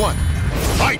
one, fight!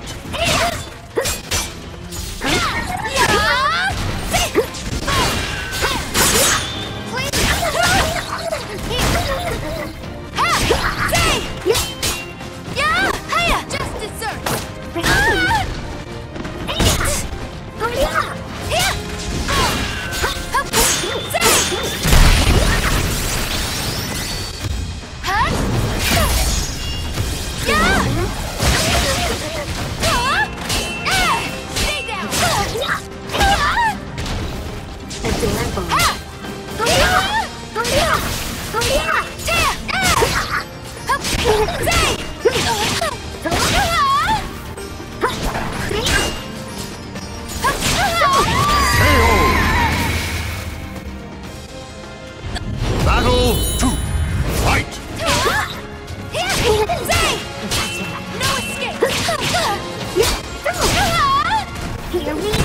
Battle 2, fight! No escape! Here we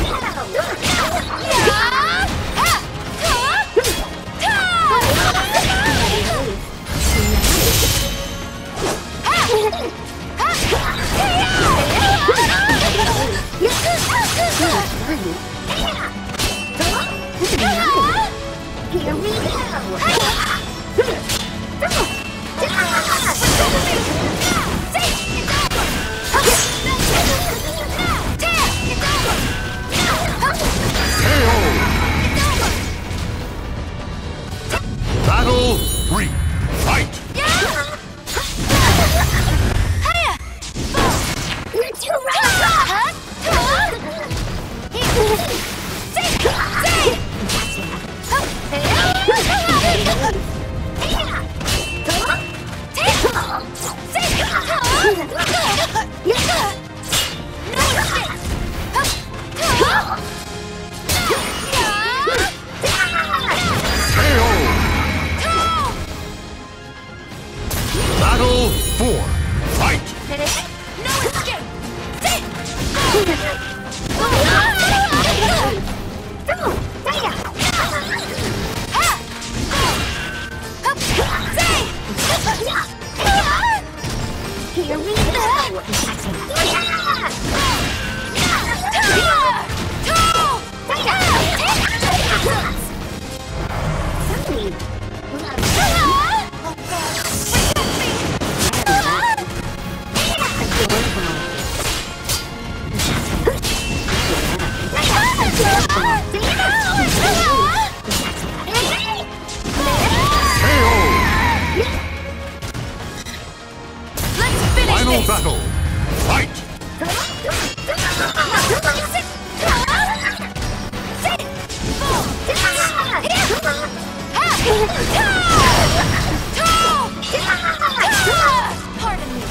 Battle 3, fight! You're too right! Battle 4, fight! No escape! Here we go! Final battle, fight! Pardon me.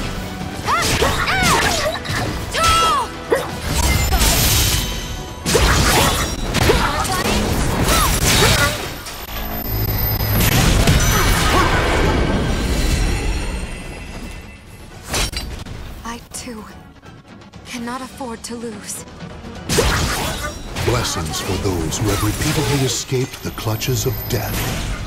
I, too, cannot afford to lose. Blessings for those who have repeatedly escaped the clutches of death.